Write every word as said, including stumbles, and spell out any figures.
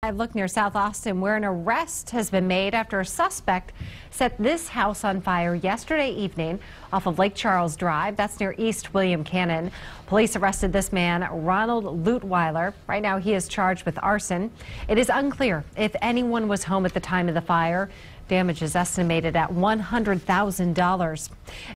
I look near South Austin, where an arrest has been made after a suspect set this house on fire yesterday evening off of Lake Charles Drive. That's near East William Cannon. Police arrested this man, Ronald Lutweiler. Right now, he is charged with arson. It is unclear if anyone was home at the time of the fire. Damage is estimated at one hundred thousand dollars.